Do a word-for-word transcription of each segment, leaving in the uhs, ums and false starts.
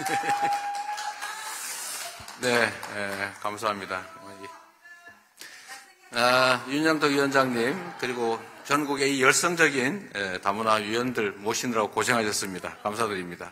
네, 에, 감사합니다. 아, 윤영덕 위원장님, 그리고 전국의 이 열성적인 에, 다문화 위원들 모시느라고 고생하셨습니다. 감사드립니다.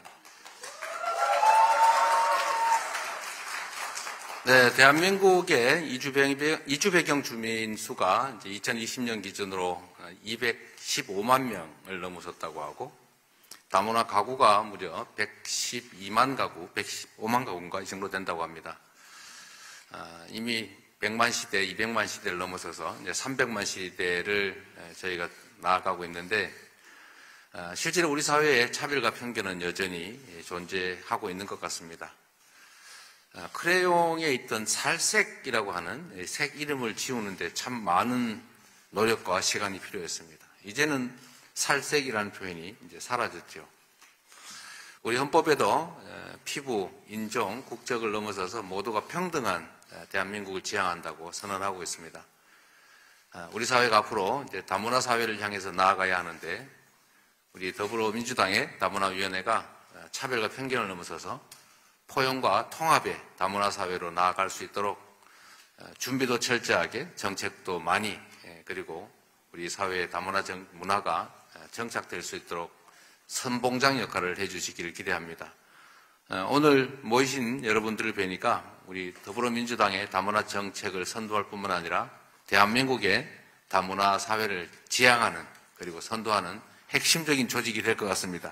네, 대한민국의 이주 배경, 이주 배경 주민 수가 이제 이천이십 년 기준으로 이백십오만 명을 넘어섰다고 하고, 다문화 가구가 무려 백십이만 가구, 백십오만 가구인가 이 정도 된다고 합니다. 아, 이미 백만 시대, 이백만 시대를 넘어서서 이제 삼백만 시대를 저희가 나아가고 있는데, 아, 실제로 우리 사회의 차별과 편견은 여전히 존재하고 있는 것 같습니다. 아, 크레용에 있던 살색이라고 하는 색 이름을 지우는데 참 많은 노력과 시간이 필요했습니다. 이제는 살색이라는 표현이 이제 사라졌죠. 우리 헌법에도 피부, 인종, 국적을 넘어서서 모두가 평등한 대한민국을 지향한다고 선언하고 있습니다. 우리 사회가 앞으로 이제 다문화 사회를 향해서 나아가야 하는데, 우리 더불어민주당의 다문화위원회가 차별과 편견을 넘어서서 포용과 통합의 다문화 사회로 나아갈 수 있도록 준비도 철저하게, 정책도 많이, 그리고 우리 사회의 다문화 정, 문화가 정착될 수 있도록 선봉장 역할을 해주시기를 기대합니다. 오늘 모이신 여러분들을 뵈니까 우리 더불어민주당의 다문화 정책을 선도할 뿐만 아니라 대한민국의 다문화 사회를 지향하는, 그리고 선도하는 핵심적인 조직이 될 것 같습니다.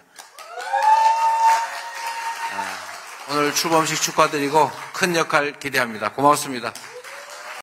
오늘 출범식 축하드리고 큰 역할 기대합니다. 고맙습니다.